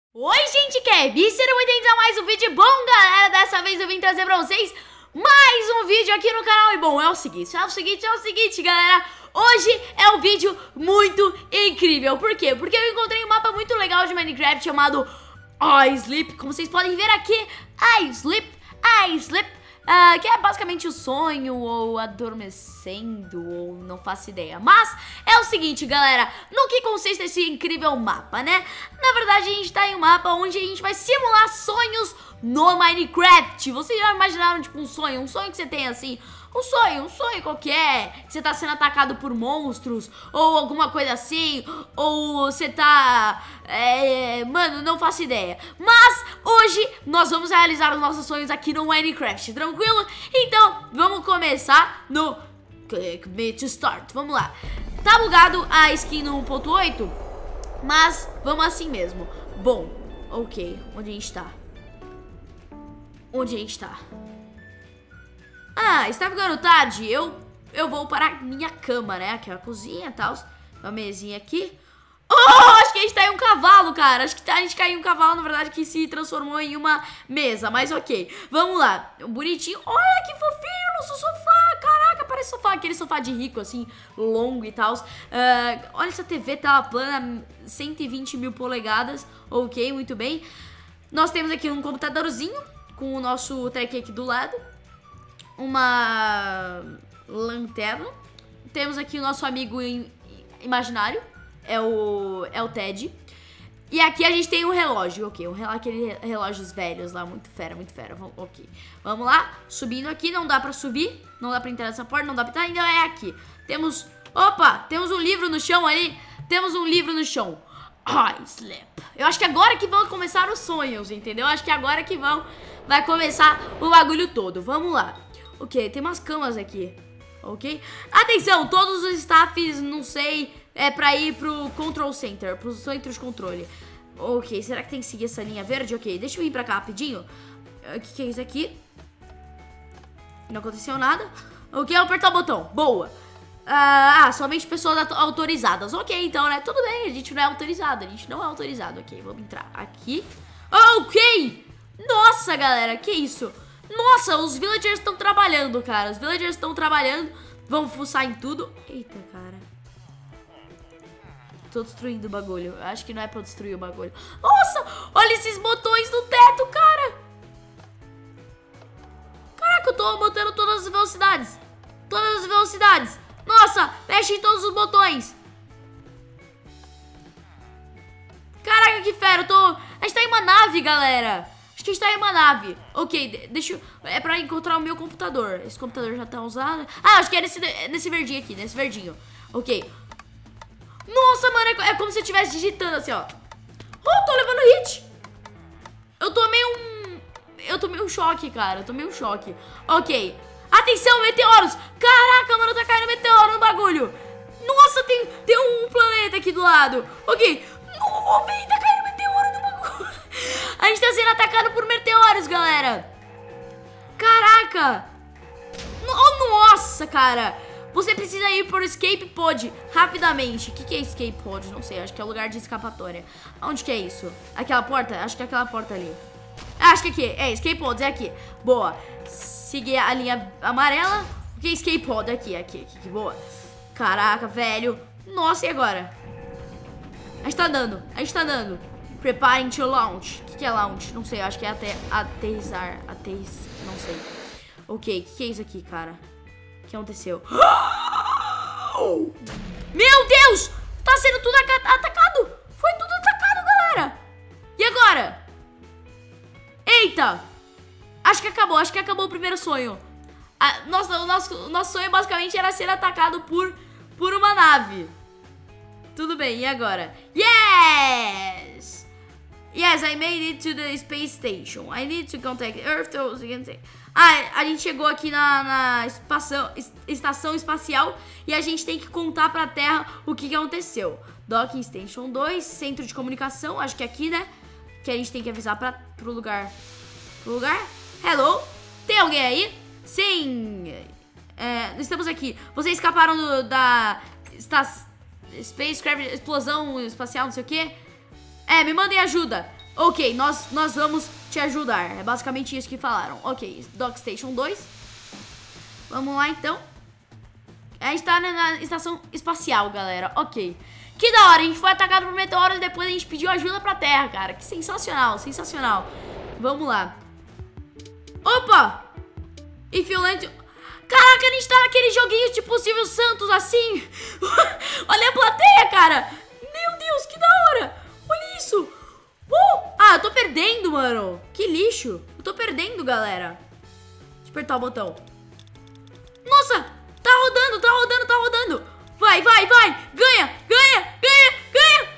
Oi, gente, que é? Sejam bem-vindos a mais um vídeo. Bom, galera, dessa vez eu vim trazer pra vocês mais um vídeo aqui no canal. E bom, é o seguinte, galera. Hoje é um vídeo muito incrível. Por quê? Porque eu encontrei um mapa muito legal de Minecraft chamado I Sleep. Como vocês podem ver aqui, I Sleep, que é basicamente o sonho, ou adormecendo, ou não faço ideia. Mas é o seguinte, galera, no que consiste esse incrível mapa, né? Na verdade, a gente tá em um mapa onde a gente vai simular sonhos no Minecraft. Vocês já imaginaram, tipo, um sonho que você tem assim? Um sonho qualquer, que você tá sendo atacado por monstros, ou alguma coisa assim, ou você tá... mano, não faço ideia. Mas hoje nós vamos realizar os nossos sonhos aqui no Minecraft, tranquilo? Então, vamos começar no Click Me to Start, vamos lá. Tá bugado a skin no 1.8, mas vamos assim mesmo. Bom, ok, onde a gente tá? Ah, está ficando tarde, eu vou para a minha cama, né? Aqui é a cozinha e tal, uma mesinha aqui. Oh, acho que a gente tá em um cavalo, cara. Acho que a gente caiu em um cavalo, na verdade, que se transformou em uma mesa. Mas ok, vamos lá. Bonitinho, olha que fofinho, nosso sofá. Caraca, parece sofá, aquele sofá de rico, assim, longo e tal. Olha essa TV, tela plana, 120 mil polegadas. Ok, muito bem. Nós temos aqui um computadorzinho com o nosso tech aqui do lado. Uma lanterna. Temos aqui o nosso amigo imaginário, é o Ted. E aqui a gente tem um relógio, ok, aqueles relógios velhos lá, muito fera, ok. Vamos lá, subindo aqui, não dá pra subir, não dá pra entrar nessa porta, não dá pra entrar, então é aqui. Temos, temos um livro no chão ali, I Sleep. Eu acho que agora que vão começar os sonhos, entendeu? Acho que agora que vai começar o bagulho todo, vamos lá. Ok, tem umas camas aqui, ok? Atenção, todos os staffs, não sei, é pra ir pro Control Center, pro centro de controle. Ok, será que tem que seguir essa linha verde? Ok, deixa eu vir pra cá rapidinho. O que é isso aqui? Não aconteceu nada. Ok, eu vou apertar o botão, boa. Somente pessoas autorizadas. Ok, então, né, tudo bem, a gente não é autorizado, ok, vamos entrar aqui. Ok! Nossa, galera, que isso? Nossa, os villagers estão trabalhando, cara. Vamos fuçar em tudo. Eita, cara. Tô destruindo o bagulho. Acho que não é pra destruir o bagulho. Nossa, olha esses botões no teto, cara. Caraca, eu tô botando todas as velocidades. Nossa, mexe em todos os botões. Caraca, que fera. A gente tá em uma nave, galera. Acho que a gente tá em uma nave. Ok, deixa eu... É pra encontrar o meu computador. Esse computador já tá usado. Acho que é nesse verdinho aqui, nesse verdinho. Ok. Nossa, mano, é como se eu estivesse digitando assim, ó. Oh, tô levando hit. Eu tomei um choque, cara. Ok. Atenção, meteoros. Caraca, mano, tá caindo meteoro no bagulho. Nossa, tem um planeta aqui do lado. Ok. Tá caindo meteoro no bagulho. A gente tá sendo atacado por meteoros, galera. Caraca. Nossa, cara. Você precisa ir por Escape Pod rapidamente. O que é Escape Pod? Não sei, acho que é o lugar de escapatória. Onde que é isso? Aquela porta? Acho que é aquela porta ali. Acho que aqui. É, Escape Pods, é aqui. Boa. Seguir a linha amarela. O que é Escape Pod? Aqui. Boa. Caraca, velho. Nossa, e agora? A gente tá andando. Preparem to launch. O que é launch? Não sei, acho que é até aterrissar. Não sei. Ok, o que é isso aqui, cara? O que aconteceu? Meu Deus! Tá sendo tudo atacado! Foi tudo atacado, galera! E agora? Eita! Acho que acabou o primeiro sonho. Nosso sonho basicamente era ser atacado por uma nave. Tudo bem, e agora? Yes! Yes, I made it to the space station. I need to contact Earth. A gente chegou aqui na estação espacial e a gente tem que contar pra Terra o que aconteceu. Docking Station 2, centro de comunicação, acho que é aqui, né? Que a gente tem que avisar pro lugar. Hello? Tem alguém aí? Sim. Estamos aqui. Vocês escaparam da Spacecraft, explosão espacial, não sei o quê? Me mandem ajuda. Ok, nós vamos te ajudar. É basicamente isso que falaram. Ok, Dock Station 2. Vamos lá, então. A gente tá na estação espacial, galera. Ok. Que da hora, a gente foi atacado por meteoros e depois a gente pediu ajuda pra Terra, cara. Que sensacional, sensacional. Vamos lá. Opa! If you land... Caraca, a gente tá naquele joguinho tipo Silvio Santos, assim. Olha a plateia, cara. Meu Deus, que da hora. Olha isso. Ah, eu tô perdendo, mano. Que lixo. Eu tô perdendo, galera. Deixa eu apertar o botão. Nossa, tá rodando, tá rodando, tá rodando. Vai, vai, vai. Ganha, ganha, ganha, ganha.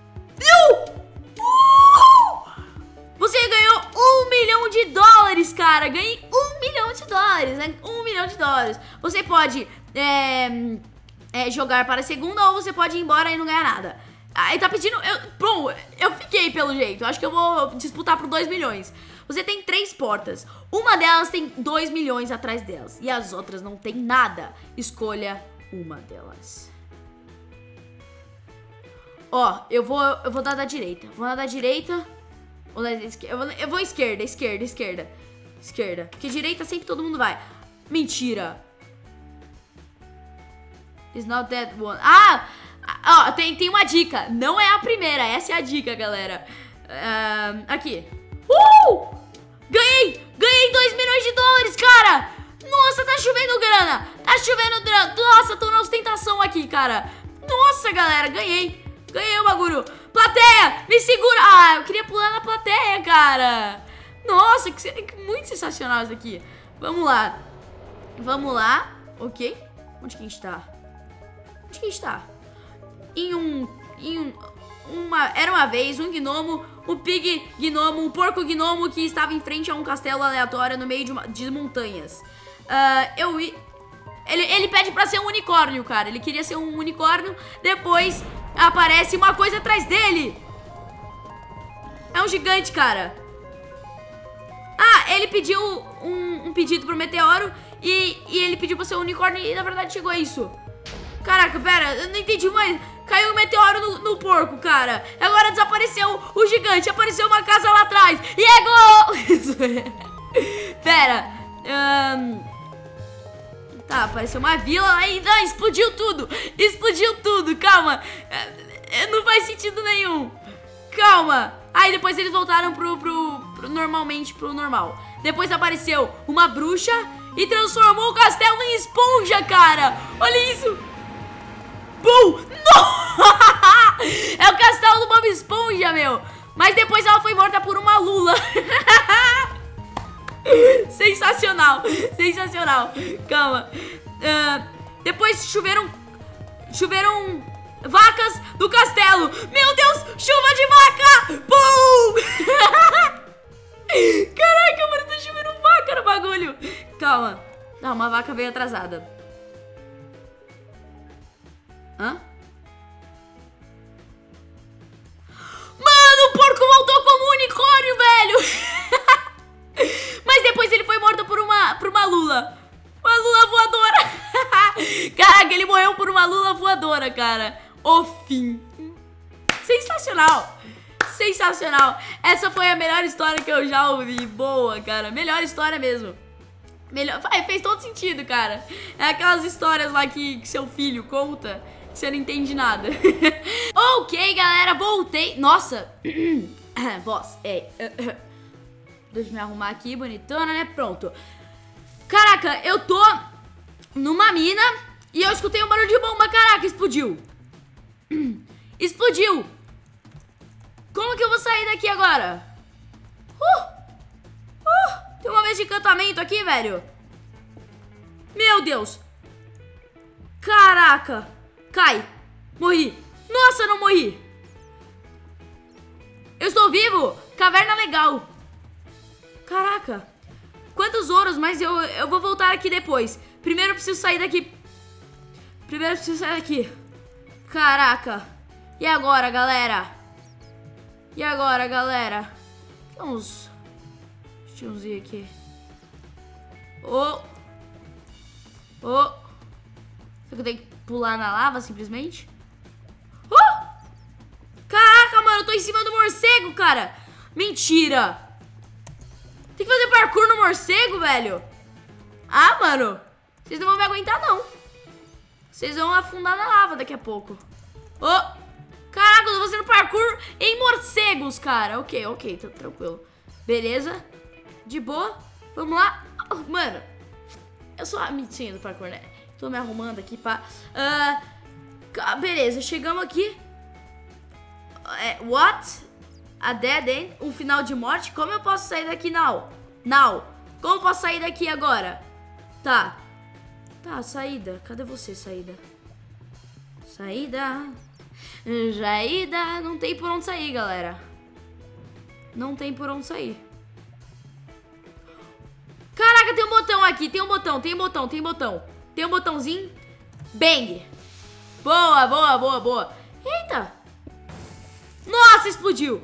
Você ganhou $1 milhão, cara. Ganhei $1 milhão, né? $1 milhão. Você pode jogar para a segunda ou você pode ir embora e não ganhar nada. Aí tá pedindo... Bom, eu fiquei pelo jeito. Acho que eu vou disputar por 2 milhões. Você tem 3 portas. Uma delas tem 2 milhões atrás delas. E as outras não tem nada. Escolha uma delas. Ó, eu vou dar da direita. Vou dar da direita. Ou da esquerda. Eu vou esquerda, esquerda, esquerda. Esquerda. Porque direita sempre todo mundo vai. Mentira. It's not that one. Ah! Ó, tem uma dica. Não é a primeira. Essa é a dica, galera. Aqui. Ganhei! Ganhei $2 milhões, cara! Nossa, tá chovendo grana! Tá chovendo grana! Nossa, tô na ostentação aqui, cara! Nossa, galera, ganhei! Ganhei o bagulho! Plateia! Me segura! Ah, eu queria pular na plateia, cara! Nossa, que muito sensacional isso aqui! Vamos lá! Vamos lá! Ok? Onde que a gente tá? Onde que a gente tá? Era uma vez um gnomo, um pig gnomo, um porco gnomo que estava em frente a um castelo aleatório no meio de montanhas. Ele pede pra ser um unicórnio, cara. Ele queria ser um unicórnio. Depois aparece uma coisa atrás dele. É um gigante, cara. Ah, ele pediu um pedido pro meteoro e ele pediu pra ser um unicórnio e na verdade chegou a isso. Caraca, pera, eu não entendi mais. Caiu um meteoro no porco, cara. Agora desapareceu o gigante. Apareceu uma casa lá atrás. E é gol! Pera. Tá, apareceu uma vila ainda. Explodiu tudo. Explodiu tudo. Calma. Não faz sentido nenhum. Calma. Aí depois eles voltaram normalmente pro normal. Depois apareceu uma bruxa e transformou o castelo em esponja, cara. Olha isso. Bum! É o castelo do Bob Esponja, meu. Mas depois ela foi morta por uma lula. Sensacional. Sensacional. Calma. Depois choveram vacas do castelo. Meu Deus, chuva de vaca. Bum! Caraca, mano, tá chovendo vaca no bagulho. Calma. Não, uma vaca veio atrasada. Hã? Mano, o porco voltou como um unicórnio, velho. Mas depois ele foi morto por uma lula. Uma lula voadora. Caraca, ele morreu por uma lula voadora, cara. O fim. Sensacional. Sensacional. Essa foi a melhor história que eu já ouvi. Boa, cara. Melhor história mesmo. Melhor. Fez todo sentido, cara. É aquelas histórias lá que seu filho conta. Você não entende nada. Ok, galera, voltei. Nossa. Voz, deixa eu me arrumar aqui, bonitona, né? Pronto. Caraca, eu tô numa mina e eu escutei um barulho de bomba. Caraca, explodiu. Explodiu. Como que eu vou sair daqui agora? Tem uma mesa de encantamento aqui, velho. Meu Deus. Caraca. Cai. Morri. Nossa, não morri. Eu estou vivo. Caverna legal. Caraca. Quantos ouros, mas eu vou voltar aqui depois. Primeiro eu preciso sair daqui. Caraca. E agora, galera? Tem uns... Deixa eu ver aqui. Será que eu tenho que pular na lava, simplesmente? Caraca, mano, eu tô em cima do morcego, cara. Mentira! Tem que fazer parkour no morcego, velho. Ah, mano. Vocês não vão me aguentar, não. Vocês vão afundar na lava daqui a pouco. Oh! Caraca, eu tô fazendo parkour em morcegos, cara. Ok, tá tranquilo. Beleza. De boa. Vamos lá. Oh, mano, eu sou a mitinha do parkour, né? Tô me arrumando aqui pra... beleza, chegamos aqui. What? A dead end? Um final de morte? Como eu posso sair daqui, now? Como eu posso sair daqui agora? Tá, saída. Cadê você, saída? Saída. Não tem por onde sair, galera. Não tem por onde sair. Caraca, tem um botão aqui. Tem um botão. Tem um botãozinho. Bang. Boa. Eita. Nossa, explodiu.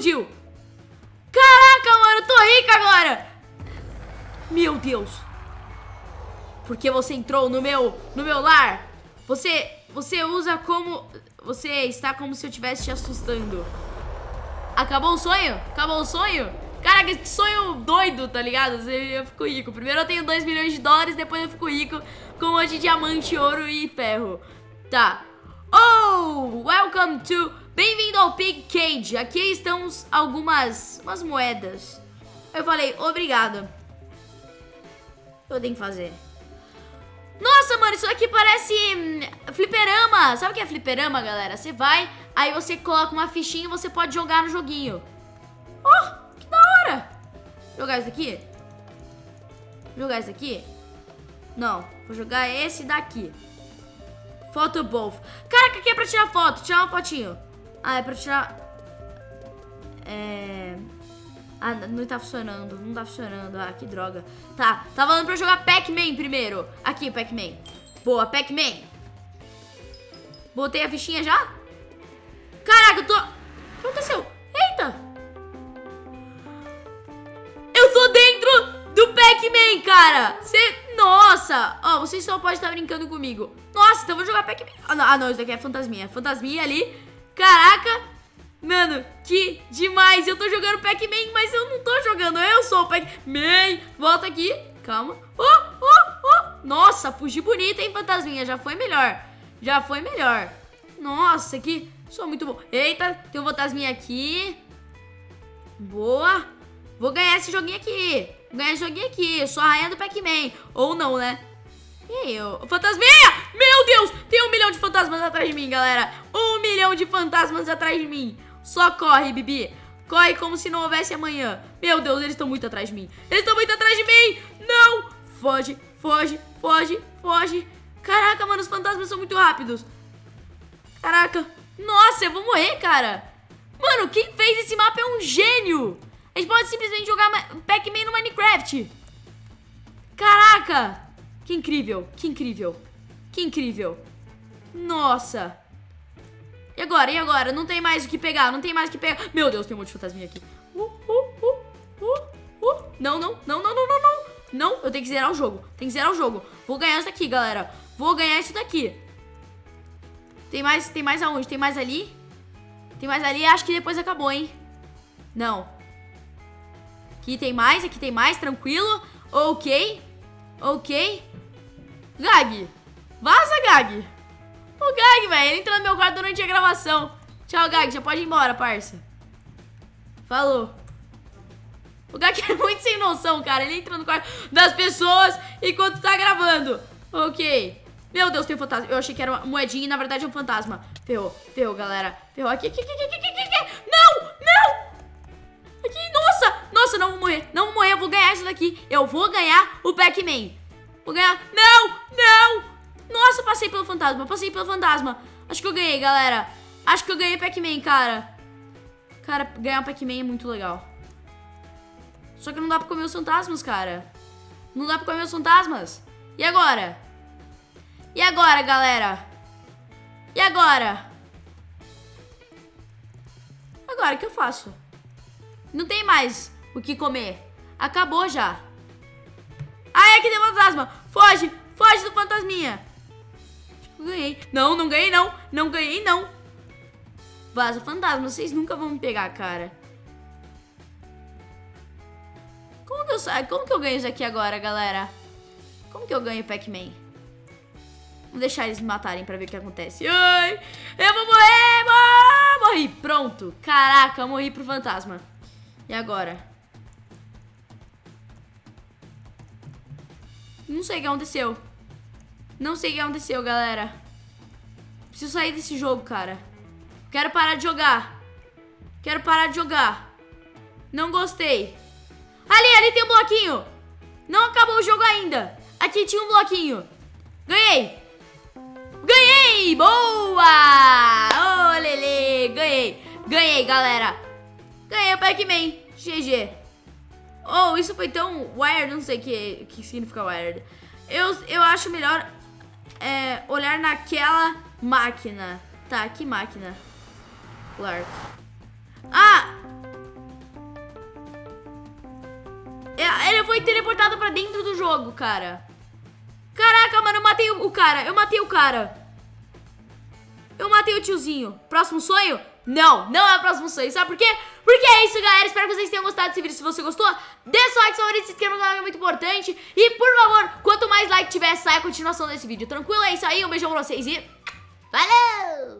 Caraca, mano, eu tô rica agora. Meu Deus. Porque você entrou no meu lar. Você usa como... Você está como se eu estivesse te assustando. Acabou o sonho? Caraca, que sonho doido, tá ligado? Eu fico rico. Primeiro eu tenho 2 milhões de dólares, depois eu fico rico com um monte de diamante, ouro e ferro. Tá. Oh, welcome to... Bem-vindo ao Pig Cage. Aqui estão umas moedas. Eu falei, obrigado. Eu tenho que fazer. Nossa, mano, isso aqui parece fliperama. Sabe o que é fliperama, galera? Você vai, aí você coloca uma fichinha e você pode jogar no joguinho. Oh, que da hora. Jogar esse daqui? Não, vou jogar esse daqui. Photo booth. Caraca, aqui é pra tirar foto. Tirar uma fotinho. Ah, é pra tirar... Ah, não tá funcionando. Ah, que droga. Tá falando pra eu jogar Pac-Man primeiro. Aqui, Pac-Man. Boa, Pac-Man. Botei a fichinha já? Caraca, eu tô... O que aconteceu? Eita! Eu tô dentro do Pac-Man, cara! Nossa! Ó, vocês só podem estar brincando comigo. Nossa, então eu vou jogar Pac-Man. Ah, não, isso daqui é fantasminha. Fantasminha ali. Caraca! Mano, que demais! Eu tô jogando Pac-Man, mas eu não tô jogando. Eu sou o Pac-Man. Volta aqui. Calma. Nossa, fugi bonita, hein, fantasminha. Já foi melhor. Nossa, que... Sou muito bom. Eita, tem um fantasminha aqui. Boa. Vou ganhar esse joguinho aqui. Eu sou a rainha do Pac-Man. Ou não, né? E eu... Fantasminha! Meu Deus! Tem 1 milhão de fantasmas atrás de mim, galera. 1 milhão de fantasmas atrás de mim. Só corre, Bibi. Corre como se não houvesse amanhã. Meu Deus, eles estão muito atrás de mim. Não! Foge. Caraca, mano, os fantasmas são muito rápidos. Caraca. Nossa, eu vou morrer, cara. Mano, quem fez esse mapa é um gênio. A gente pode simplesmente jogar Pac-Man no Minecraft. Caraca. Que incrível. Nossa. E agora? Não tem mais o que pegar. Meu Deus, tem um monte de fantasminha aqui. Não. Não, eu tenho que zerar o jogo. Vou ganhar isso daqui, galera. Tem mais aonde? Tem mais ali? Acho que depois acabou, hein? Não. Aqui tem mais, tranquilo. Ok. Gag. Vaza, Gag. O Gag, velho, ele entrou no meu quarto durante a gravação. Tchau, Gag, já pode ir embora, parça. Falou. O Gag é muito sem noção, cara. Ele entra no quarto das pessoas enquanto tá gravando. Ok. Meu Deus, tem um fantasma. Eu achei que era uma moedinha e na verdade é um fantasma. Ferrou, galera. Ferrou. Aqui. Não! Aqui, nossa, não vou morrer. Eu vou ganhar isso daqui. Eu vou ganhar o Pac-Man. Não! Nossa, passei pelo fantasma. Acho que eu ganhei, galera. Acho que eu ganhei Pac-Man, cara. Cara, ganhar Pac-Man é muito legal. Só que não dá pra comer os fantasmas, cara. E agora? Galera? Agora, o que eu faço? Não tem mais o que comer. Acabou já. Ai, aqui tem fantasma. Foge do fantasminha. Acho que eu ganhei. Não ganhei, não. Não ganhei, não. Vaza, fantasma. Vocês nunca vão me pegar, cara. Como que eu ganho isso aqui agora, galera? Como que eu ganho Pac-Man? Vamos deixar eles me matarem pra ver o que acontece. Ai, eu vou morrer! Morri! Pronto. Caraca, eu morri pro fantasma. E agora? Não sei o que aconteceu. Não sei o que aconteceu, galera. Preciso sair desse jogo, cara. Quero parar de jogar. Quero parar de jogar. Não gostei. Ali tem um bloquinho. Não acabou o jogo ainda. Aqui tinha um bloquinho. Ganhei. Ganhei! Boa! Ô, Lele! Ganhei, galera. Ganhei o Pac-Man. GG. Oh, isso foi tão wired. Não sei o que significa wired. Eu acho melhor olhar naquela máquina. Tá, que máquina? Clark. Ah! Ele foi teleportado pra dentro do jogo, cara. Caraca, mano, eu matei o cara. Eu matei o tiozinho. Próximo sonho? Não é o próximo sonho. Sabe por quê? Porque é isso, galera. Espero que vocês tenham gostado desse vídeo. Se você gostou, deixa o like, favorito, se inscreva no canal, que é muito importante. E, por favor, quanto mais like tiver, sai a continuação desse vídeo. Tranquilo? É isso aí. Um beijão pra vocês e... Valeu!